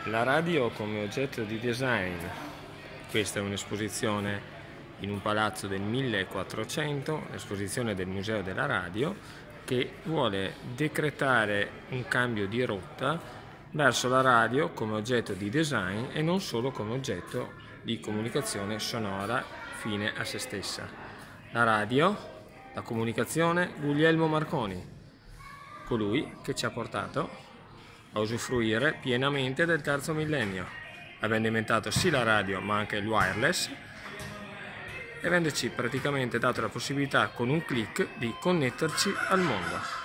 La radio come oggetto di design. Questa è un'esposizione in un palazzo del 1400, l'esposizione del Museo della Radio, che vuole decretare un cambio di rotta verso la radio come oggetto di design e non solo come oggetto di comunicazione sonora fine a se stessa. La radio, la comunicazione, Guglielmo Marconi, colui che ci ha portato a usufruire pienamente del terzo millennio, avendo inventato sì la radio ma anche il wireless e avendoci praticamente dato la possibilità con un click di connetterci al mondo.